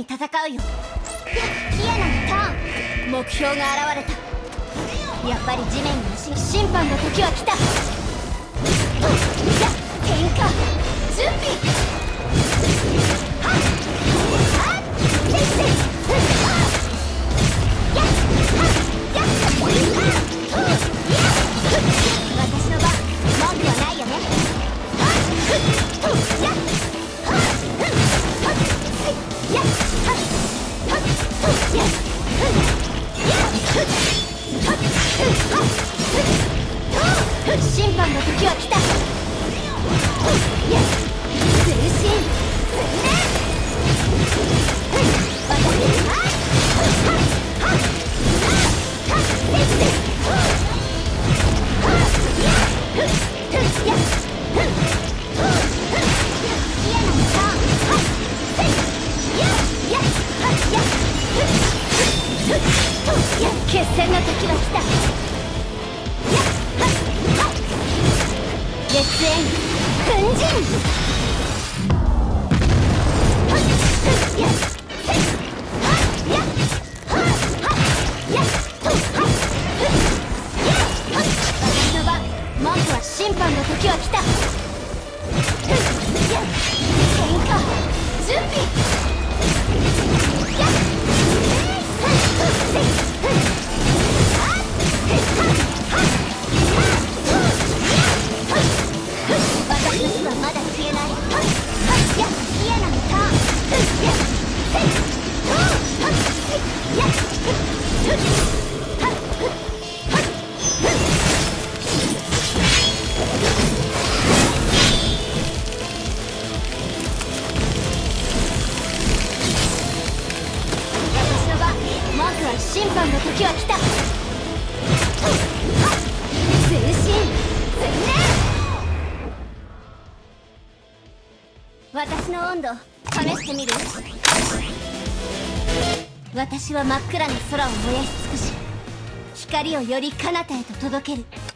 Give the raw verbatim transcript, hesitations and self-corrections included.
に戦うよ。リアナのターン。目標が現れた。やっぱり地面に足が。審判の時は来た。変化準備。はっはっせいせい。やっはっやっはっ私の番。文句はないよね。はっやっはっやっはっやっ審判の時は来た。通信通念。私決戦の時は来た。月縁粉塵。私の番。文句は審判の時は来た。変化準備。私の火はまだ消えない。やっリアナのターン。審判の時は来た。通信通念。私の温度試してみる。私は真っ暗な空を燃やし尽くし、光をより彼方へと届ける。